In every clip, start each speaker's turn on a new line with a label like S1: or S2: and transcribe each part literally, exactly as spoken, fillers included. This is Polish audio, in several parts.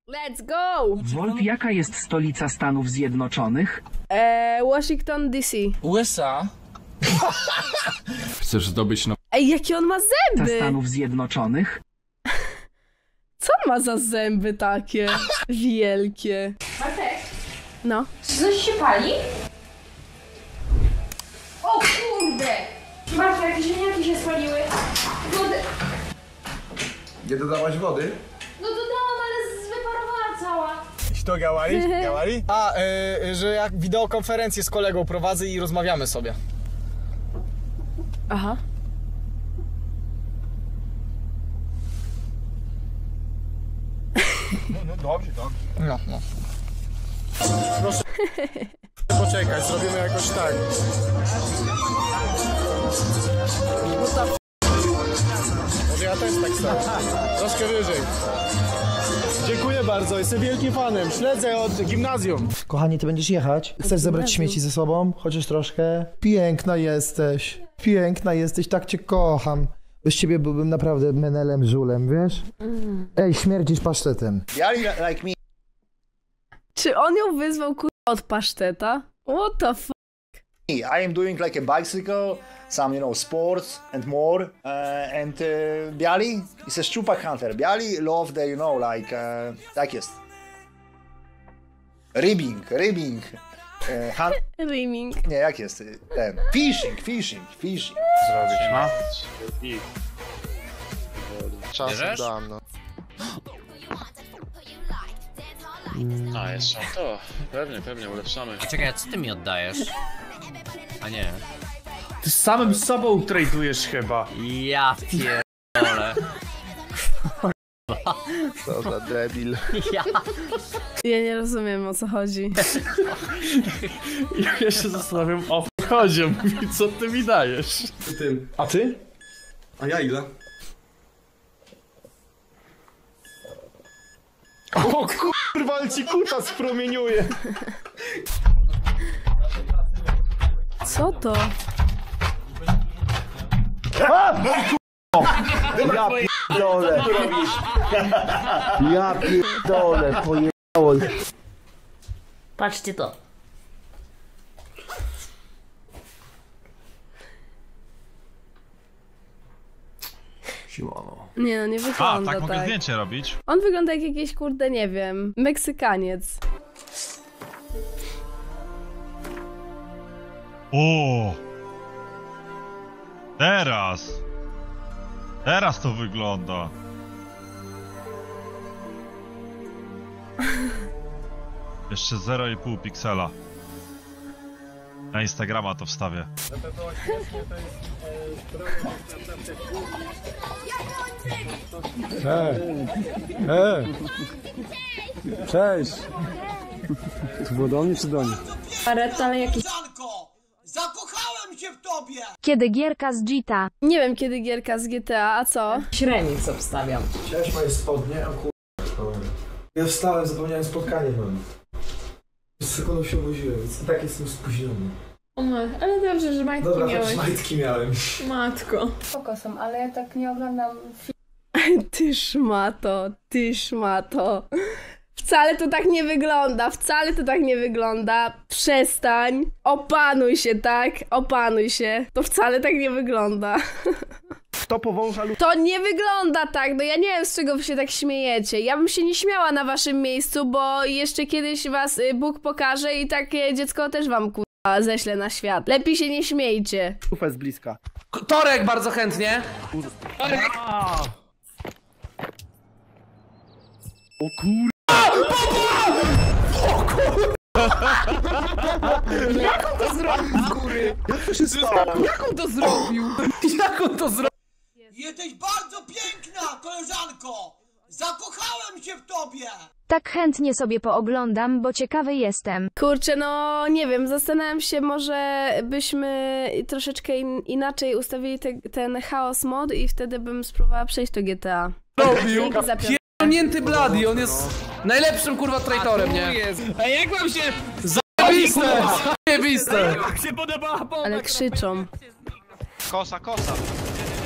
S1: Let's go!
S2: Wolf, jaka jest stolica Stanów Zjednoczonych?
S1: Eee, Washington D C.
S3: U S A.
S4: Chcesz zdobyć no...
S1: Ej, jakie on ma zęby!
S2: Stanów Zjednoczonych?
S1: Co on ma za zęby takie wielkie?
S5: Bartek,
S1: No.
S5: czy coś się pali? O kurde! Bartek, jakieś ziemniaki się spaliły. Wody.
S6: Nie dodałaś wody?
S5: No dodałam, ale wyparowała cała.
S7: To Gałari? Gałari? A, y, że jak wideokonferencję z kolegą prowadzę i rozmawiamy sobie.
S1: Aha.
S7: No, no dobrze, dobrze. No, no. Proszę poczekać, zrobimy jakoś tak. Może ja też tak samo. Troszkę wyżej. Dziękuję bardzo, jestem wielkim fanem. Śledzę od gimnazjum.
S8: Kochanie, ty będziesz jechać? Chcesz zebrać śmieci ze sobą? Chociaż troszkę? Piękna jesteś. Piękna jesteś, tak cię kocham. Bez ciebie byłbym naprawdę menelem, żulem, wiesz? Mm. Ej, śmierdzisz pasztetem.
S7: Like me.
S1: Czy on ją wyzwał kurwa od paszteta? What the f***?
S9: I am doing like a bicycle, some, you know, sports and more. Uh, and uh, Biali is a szczupak hunter. Biali love the, you know, like, uh, tak jest. Ribbing, ribbing. Uh, hunt...
S1: Rimming.
S9: Nie, jak jest? Ten. Fishing, fishing, fishing.
S3: Zrobić ma?
S6: Czasem dam, no.
S3: A, jeszcze to. Pewnie, pewnie, ulepszamy.
S10: A czekaj, a co ty mi oddajesz? A nie.
S11: Ty z samym sobą tradujesz chyba.
S10: Ja pierdolę.
S6: Co za debil.
S10: Ja.
S1: Ja nie rozumiem, o co chodzi.
S11: Ja się zastanawiam, o co chodzi. Mówi, co ty mi dajesz?
S6: Tym.
S7: A ty?
S6: A ja ile?
S7: O kurwa, ale ci kuta spromieniuje.
S1: Co to?
S8: Ja pierdolę. Ja pierdolę, pojebało.
S5: Patrzcie to.
S6: Siłano.
S1: Nie no, nie wygląda
S12: A, tak mogę
S1: tak.
S12: zdjęcie robić?
S1: On wygląda jak jakiś, kurde, nie wiem, Meksykaniec.
S12: O! Teraz! Teraz to wygląda. Jeszcze zero i pół piksela. Na Instagrama to wstawię.
S7: Hej! Hej! Cześć! To było do mnie czy do mnie?
S5: Areta, ale jakiś...
S13: Zakochałem się w tobie!
S5: Kiedy gierka z Gita?
S1: Nie wiem, kiedy gierka z G T A, a co?
S5: Średnic obstawiam.
S8: Chciałeś moje spodnie? O kur... Ja wstałem, zapomniałem spotkanie mam. Z sekundą się obudziłem, więc i tak jestem spóźniony.
S5: O matko, ale dobrze, że majtki
S8: Dobra,
S5: miałeś.
S8: Dobra, majtki miałem.
S5: Matko.
S14: Spoko są, ale ja tak nie oglądam
S1: Ty szmato, ty szmato. Wcale to tak nie wygląda, wcale to tak nie wygląda. Przestań, opanuj się, tak? Opanuj się. To wcale tak nie wygląda.
S7: Kto powącha lub...
S1: To nie wygląda tak, no ja nie wiem, z czego wy się tak śmiejecie. Ja bym się nie śmiała na waszym miejscu, bo jeszcze kiedyś was y, Bóg pokaże i takie dziecko też wam kurwa ześlę na świat. Lepiej się nie śmiejcie.
S7: Ufę z bliska.
S11: Torek bardzo chętnie. Torek. O kur...
S5: Jak on to zrobił z góry?
S7: Jak to się stało?
S5: Jak on to zrobił?
S11: Jak on to zrobił?
S13: Jesteś bardzo piękna, koleżanko! Zakochałem się w tobie!
S5: Tak chętnie sobie pooglądam, bo ciekawy jestem.
S1: Kurczę, no nie wiem, zastanawiam się, może byśmy troszeczkę in inaczej ustawili te, ten chaos mod i wtedy bym spróbowała przejść do G T A.
S11: Robił! Pierdolnięty Bloody, on jest najlepszym kurwa traitorem, nie?
S3: A jak wam się...
S11: Zajebiste! Zajebiste!
S3: Jak się podobała bomba?
S1: Ale krzyczą.
S3: Kosa, kosa.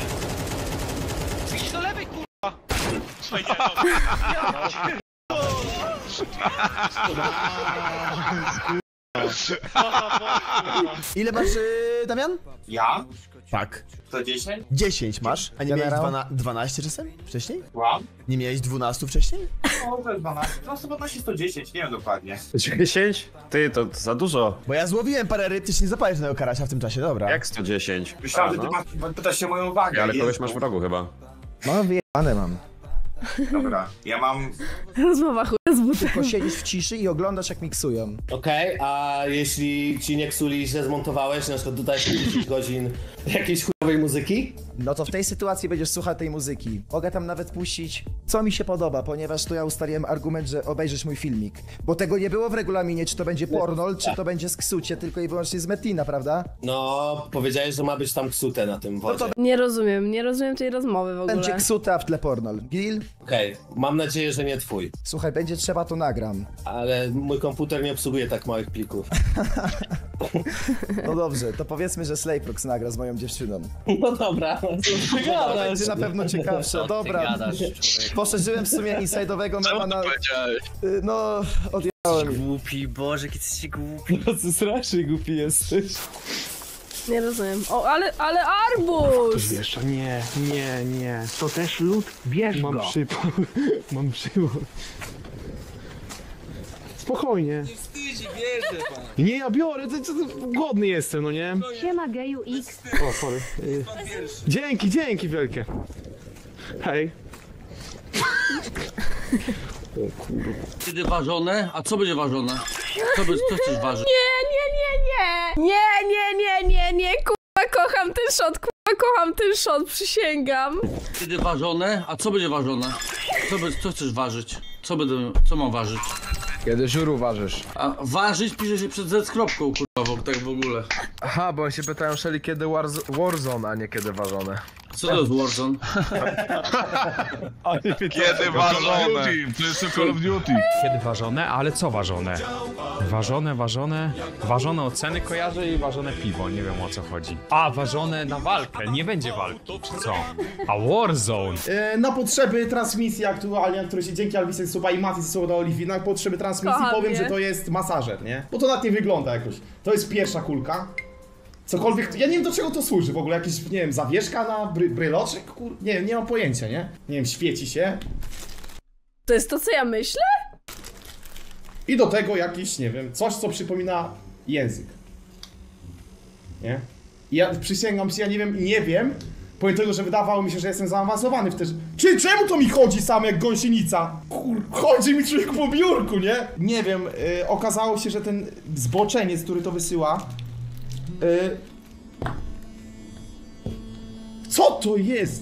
S3: Idź do lewej, kurwa! Słuchaj, nie, no.
S8: Ile masz, yy, Damian?
S4: Ja?
S8: Tak.
S4: To dziesięć?
S8: dziesięć masz, a nie miałeś
S4: Generał?
S8: dwana, dwanaście czasem? Wcześniej?
S4: Łam?
S8: Nie miałeś dwunastu wcześniej?
S4: No, to jest dwanaście. No, chyba na sto dziesięć, nie wiem dokładnie.
S7: dziesięć? Ty, to za dużo.
S8: Bo ja złowiłem parę ryb, ty się nie zapalisz tego karasia w tym czasie, dobra.
S7: Jak sto dziesięć?
S4: Myślałem,
S7: A,
S4: że ty
S7: no.
S4: masz, pytasz się o moją wagę.
S7: Ale
S4: Jezu.
S7: kogoś masz w rogu chyba.
S8: No, wyjebane mam.
S4: Dobra, ja mam...
S1: Rozmowa chuja z butem.
S8: Tylko siedzisz w ciszy i oglądasz jak miksują.
S15: Okej, a jeśli ci nie ksuli, że zmontowałeś, na przykład dodałeś dziesięć godzin jakiejś chujowej muzyki?
S8: No to w tej sytuacji będziesz słuchał tej muzyki. Mogę tam nawet puścić, co mi się podoba, ponieważ tu ja ustaliłem argument, że obejrzysz mój filmik. Bo tego nie było w regulaminie, czy to będzie pornol, czy to będzie z ksucie, tylko i wyłącznie z Metina, prawda?
S15: No, powiedziałeś, że ma być tam ksute na tym wodzie.
S1: Nie rozumiem, nie rozumiem tej rozmowy w ogóle.
S8: Będzie ksuta, a w tle pornol. Gil?
S15: Okej, mam nadzieję, że nie twój.
S8: Słuchaj, będzie trzeba, to nagram.
S15: Ale mój komputer nie obsługuje tak małych plików.
S8: No dobrze, to powiedzmy, że Slayprox nagra z moją dziewczyną.
S15: No dobra.
S8: To będzie na pewno ciekawsze. Dobra. Poszerzyłem w sumie inside'owego mema na... Y, No, odjechałem.
S10: Głupi, Boże, jaki jesteście głupi.
S8: No co strasznie głupi jesteś.
S1: Nie rozumiem. O, ale, ale arbuz!
S16: Wiesz co, nie, nie, nie. To też lód, bierz
S7: Mam
S16: go.
S7: przypał. Mam przypał.
S16: Spokojnie.
S17: Nie wstydzi, bierze pan.
S16: Nie, ja biorę, to, to, to głodny jestem, no nie?
S18: Siema geju X.
S16: O, sorry. Y, Dzięki, dzięki wielkie. Hej. O kurde.
S17: Kiedy ważone? A co będzie ważone? Co, by, co chcesz ważyć?
S1: Nie, nie, nie, nie! Nie, nie, nie, nie, nie, kurwa, kocham ten shot, kurwa, kocham ten shot, przysięgam.
S17: Kiedy ważone? A co będzie ważone? Co, by, co chcesz ważyć? Co będę, co mam ważyć?
S19: Kiedy żuru ważysz?
S17: A ważyć pisze się przed Z kropką, kurwa, bo tak w ogóle.
S19: Aha, bo się pytają Shelly kiedy Warz Warzone, a nie kiedy ważone.
S17: Co to jest Warzone?
S12: Kiedy ważone? To jest to Call of Duty.
S20: Kiedy ważone? Ale co ważone? Ważone, ważone... Ważone oceny kojarzę i ważone piwo, nie wiem o co chodzi. A, ważone na walkę, nie będzie walki, czy co? A Warzone?
S7: E, na potrzeby transmisji aktualnie, na której się dzięki Alwisek Suba i Mati Suba do Oliwii, na potrzeby transmisji
S1: Kocham
S7: powiem,
S1: je.
S7: że to jest masażer, nie? Bo to nawet nie wygląda jakoś. To jest pierwsza kulka. Cokolwiek, ja nie wiem do czego to służy w ogóle, jakieś, nie wiem, zawieszka na bry, bryloczek, kur... Nie wiem, nie mam pojęcia, nie? Nie wiem, świeci się.
S1: To jest to, co ja myślę?
S7: I do tego jakiś, nie wiem, coś co przypomina język. Nie? I ja przysięgam się, ja nie wiem, nie wiem, powiem tego, że wydawało mi się, że jestem zaawansowany w też. Czy czemu to mi chodzi sam jak gąsienica? Kur... Chodzi mi człowiek po biurku, nie? Nie wiem, yy, okazało się, że ten zboczeniec, który to wysyła, yy... Co to jest?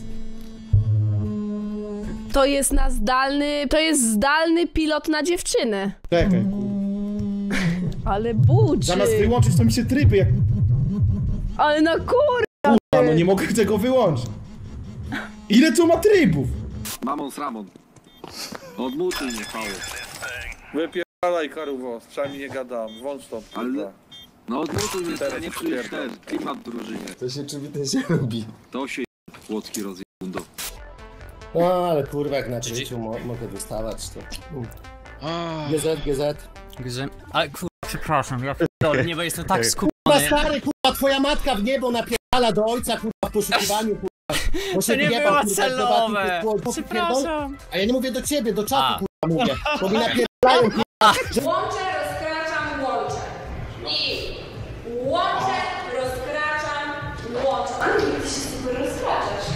S1: To jest na zdalny, to jest zdalny pilot na dziewczynę.
S7: Czekaj, kur...
S1: Ale budzi.
S7: Zamiast wyłączyć, to mi się tryby jak...
S1: Ale no kurwa.
S7: Kurwa, no nie mogę tego wyłączyć. Ile tu ma trybów?
S21: Mamon z Ramon. Odmutuj mnie, Paweł.
S22: Wypierdalaj, Karuwo, przynajmniej nie gadam, włącz to.
S21: Ale... No odmutuj mnie,
S22: Teraz
S21: nie
S22: to
S21: czujesz
S22: pierdolę.
S21: ten klimat w drużynie.
S6: To się czym to się robi?
S21: To się płotki rozjebundo.
S15: No, ale kurwa, jak na życiu mo mogę wystawać, to... G Z, G Z.
S10: G Z. Ale kurwa, przepraszam, ja pierdolę, nie, bo jestem tak skupiony.
S15: Kurwa, stary, kurwa, twoja matka w niebo napierdala do ojca, kurwa, w poszukiwaniu, kurwa. Bo się
S10: To nie
S15: wyjebał,
S10: było
S15: kurwa,
S10: celowe.
S15: prywatny, kurwa,
S10: Przepraszam.
S15: A ja nie mówię do ciebie, do czatu,
S10: A.
S15: kurwa, mówię. Bo mi napierdalają, kurwa.
S5: Łączę, rozkraczam, łączę. I łączę, rozkraczam, łączę. A ty się super rozkraczasz.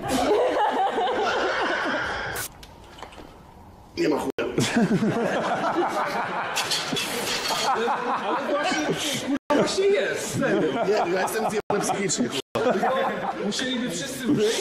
S7: Nie ma chuja.
S22: Ale właśnie, kurwa, właśnie jest, serio.
S7: Nie, ja jestem zjebany psychicznie,
S22: Musieliby wszyscy wyjść,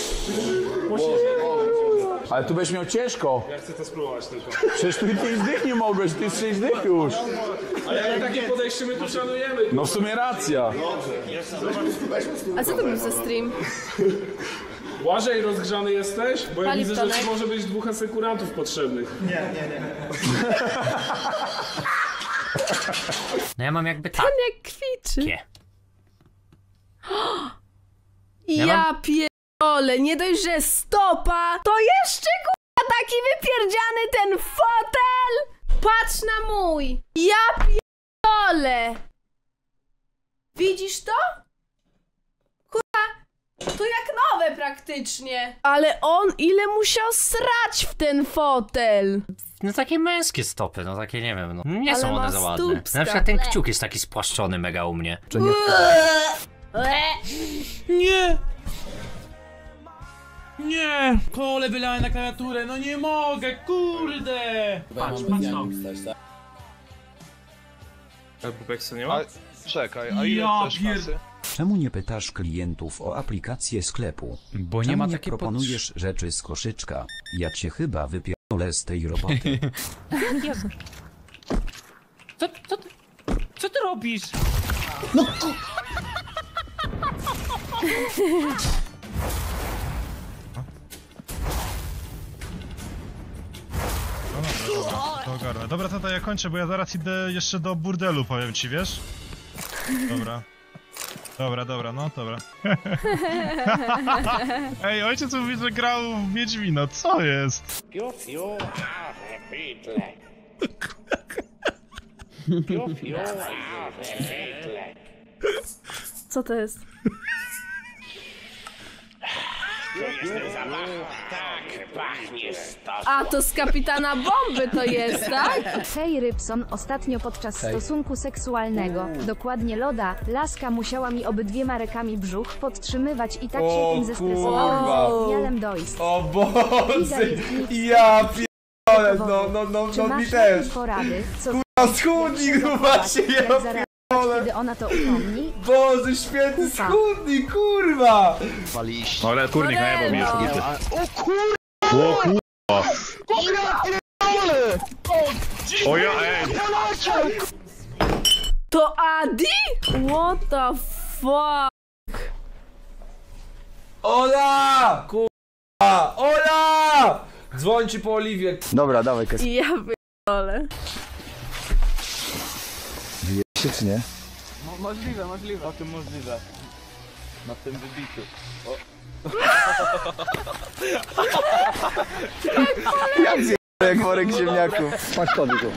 S19: Ale tu będziesz miał ciężko.
S22: Ja chcę to spróbować tylko.
S19: Przecież tu pięć dych nie mogłeś, ty jest sześć dych już.
S22: Ale jak takie podejście my tu szanujemy.
S19: No w sumie racja.
S1: A co to był za stream?
S22: Błażej, rozgrzany jesteś? Bo ja
S1: Pali
S22: widzę, że
S1: tonek.
S22: ci może być dwóch asekurantów potrzebnych.
S7: Nie, nie, nie.
S10: No ja mam jakby tak.
S1: On jak kwiczy.
S10: Kie.
S1: Ja,
S10: Ja
S1: pierdolę, nie dość, że stopa, to jeszcze kurwa taki wypierdziany ten fotel! patrz na mój! Ja pierdolę! Widzisz to? Kurwa, to jak nowe praktycznie. Ale on ile musiał srać w ten fotel?
S10: No takie męskie stopy, no takie nie wiem, no nie
S1: Ale
S10: są
S1: ma
S10: one za ładne.
S1: stópska.
S10: Na przykład ten kciuk jest taki spłaszczony mega u mnie.
S1: Czy nie?
S11: Nie! Nie! Kole wylałem na klawiaturę, no nie mogę, kurde! Patrz, patrz to.
S2: Ale Pupeksu nie ma? Czekaj, a ile
S11: Ja
S2: chcesz
S11: pier-
S2: kasy?
S18: Czemu nie pytasz klientów o aplikację sklepu?
S20: Bo nie
S18: Czemu
S20: ma
S18: nie
S20: takiej
S18: proponujesz rzeczy z koszyczka? Ja cię chyba wypierdolę z tej roboty.
S10: Co, co, ty- co ty robisz?
S18: No
S12: To ogarnę. Dobra, tata, ja kończę, bo ja zaraz idę jeszcze do burdelu, powiem ci, wiesz? Dobra. Dobra, dobra, no dobra. Ej, ojciec mówi, że grał w Wiedźmina, co jest?
S3: Piu, piu, a, bydle. Piu, piu, a, bydle.
S1: Co to jest?
S3: To jest zabawa. Tak, pachnie stos.
S1: A, to z kapitana bomby to jest, tak?
S23: Hej Rybson, ostatnio podczas
S1: Hej.
S23: stosunku seksualnego, dokładnie loda, laska musiała mi obydwiema rękami brzuch podtrzymywać i tak się
S11: O
S23: tym zestresowałam,
S11: kurwa.
S23: że miałem dojść.
S11: O
S23: Liza
S11: Boże!
S23: jest nic
S11: Ja pierdolę, no, no, no,
S23: Czy
S11: no mi
S23: masz
S11: też!
S23: jakieś porady, co
S11: Kurwa, schudnik, kurwa się, ja
S23: jak zareagować,
S11: pierdolę!
S23: kiedy ona to upomni?
S11: Boże święty, schudnik, kurwa!
S3: No ale kurnik najebał mnie już ulicy.
S11: O kurwa!
S3: O kurwa!
S11: Ja pierdolę!
S3: O ja, ej!
S1: To Adi? What the fuck?
S11: Ola! Kurwa! Ola! Dzwoń ci po Oliwie.
S9: Dobra, dawaj kasę.
S1: Ja pierdolę.
S9: Wyje się czy nie?
S2: Mo możliwe, możliwe. O tym możliwe. Na tym wybiciu. O.
S9: Jak zje... jak worek ziemniaków. Patrz to, Biku.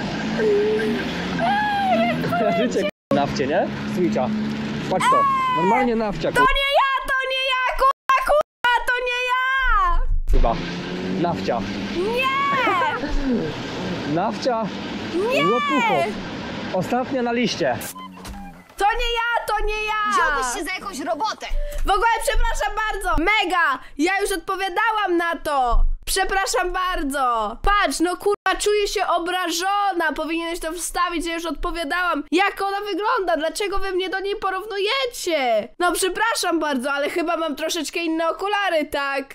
S24: Życie nawcie, nie? Switcha. Patrz to. Normalnie nawcia,
S1: To nie ja, to nie ja, kurwa, kurwa, to nie ja!
S24: chyba. Nawcia.
S1: Nie!
S24: Nawcia.
S1: Nie!
S24: Łopucho. Ostatnia na liście.
S1: To nie ja, to nie ja!
S23: Wziąłbyś się za jakąś robotę.
S1: W ogóle przepraszam bardzo! Mega! Ja już odpowiadałam na to! Przepraszam bardzo! Patrz, no kurwa, czuję się obrażona! Powinieneś to wstawić, ja już odpowiadałam. Jak ona wygląda? Dlaczego wy mnie do niej porównujecie? No przepraszam bardzo, ale chyba mam troszeczkę inne okulary, tak?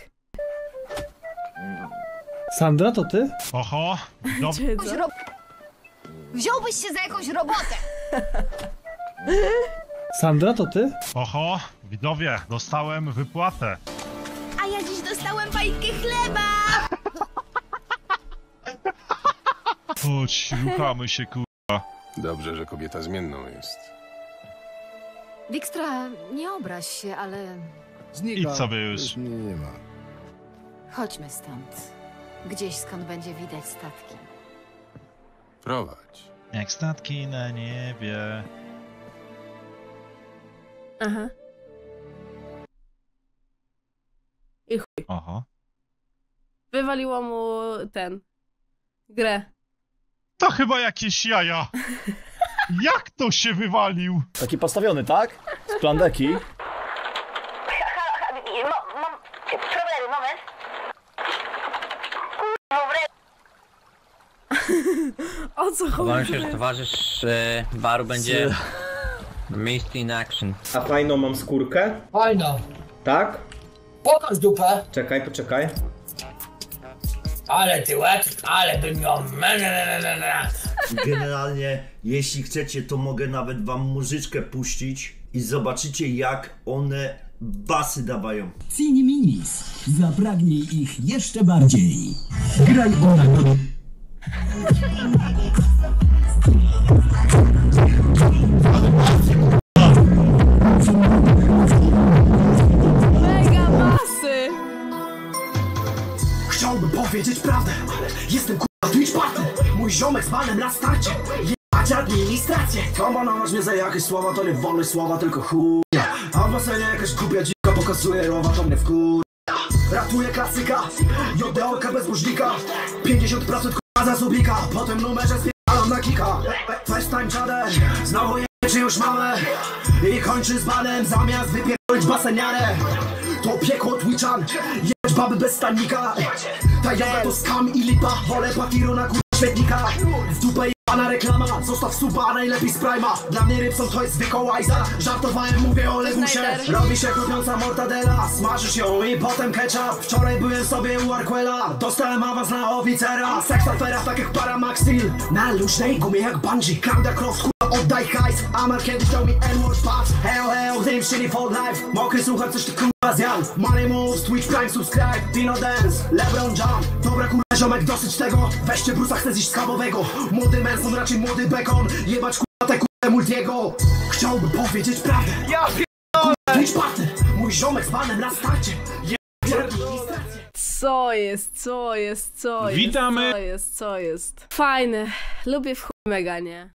S25: Sandra, to ty?
S12: Oho, no.
S23: Wziąłbyś się za jakąś robotę.
S25: Sandra, to ty?
S12: Oho, widzowie, dostałem wypłatę.
S1: A ja dziś dostałem fajkę chleba!
S12: Chodź, ruchamy się, kurwa.
S26: Dobrze, że kobieta zmienną jest.
S23: Wikstra, nie obraź się, ale
S12: Idź sobie już.
S26: Nie ma.
S23: chodźmy stąd. Gdzieś skąd będzie widać statki.
S26: Prowadź.
S12: Jak statki na niebie.
S1: Aha. I chuj.
S12: Oho.
S1: Wywaliło mu ten... grę.
S12: To chyba jakieś jaja. Jak to się wywalił?
S9: Taki postawiony, tak? Z plandeki.
S23: Mam problemy, moment.
S1: O co chodzi?
S10: Obawiam się, że towarzysz e, baru będzie missed in action.
S27: A fajną mam skórkę?
S13: Fajna.
S27: Tak?
S13: Pokaż dupę.
S27: Czekaj, poczekaj.
S13: Ale ty łeb, ale bym miał...
S28: Generalnie, jeśli chcecie, to mogę nawet wam muzyczkę puścić i zobaczycie, jak one basy dawają.
S29: Cini minis, zapragnij ich jeszcze bardziej. Graj o nagrody.
S1: Mega basy!
S29: Chciałbym powiedzieć prawdę, ale jestem k***a Twitch partner. Mój
S4: Mój ziomek z panem na starcie. Jebać administrację. Komponować mnie za jakieś słowa, to nie wolność słowa, tylko chuja. A w basenie jakaś głupia dzika pokazuje rowa, to mnie wkur... Ratuje klasyka, jodeolka bezbożnika. pięćdziesiąt procent k***a za subika. Potem numerze spierdalam na kika. First time czader, znowu je czy już mamy. I kończy z banem zamiast wypierdolić baseniarę. To piekło Twitchan, jebać baby bez stanika. Ta jazda to skam i lipa, wolę patiru na kur... świetnika. W dupę jebana reklama, zostaw suba, najlepiej z Prima. Dla mnie Rybson to jest zwykła łajza. Żartowałem, mówię o Legusie. Robi się chrupiąca mortadela, smażysz ją i potem ketchup. Wczoraj byłem sobie u Arquela, dostałem awans na oficera. Seks afera tak jak Paramax Steel, na luźnej gumie jak bungee. Claudia Croft, kurwa oddaj hajs. Amar kiedyś dał mi N-word pass. Hell hell, tym shitty for life. Mokry słuchaj, coś ty kurwa zjadł. Money moves, Twitch Prime, subscribe. Dino Dance, LeBron Jump. Dobra kurwa ziomek, dosyć tego. Weźcie Bruce'a, chcę zjeść schabowego. Młody Manson, raczej młody Bacon. Jebać kurwa te kurwa Multiego. Chciałbym powiedzieć prawdę. Ja pierdolę! Twitch partner, mój ziomek z panem na starcie. Jebać administrację.
S1: Co jest, co jest, co jest,
S12: Witamy.
S1: co jest, co jest. Fajne, lubię w chuj mega, nie?